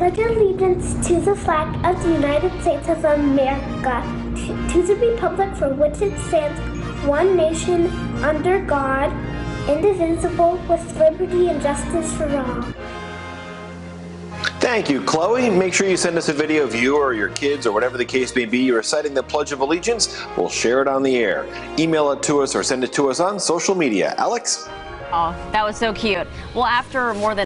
pledge allegiance to the flag of the United States of America, to the republic for which it stands, one nation, under God, indivisible, with liberty and justice for all. Thank you, Chloe. Make sure you send us a video of you or your kids or whatever the case may be reciting the Pledge of Allegiance. We'll share it on the air. Email it to us or send it to us on social media. Alex? Oh, that was so cute. Well, after more than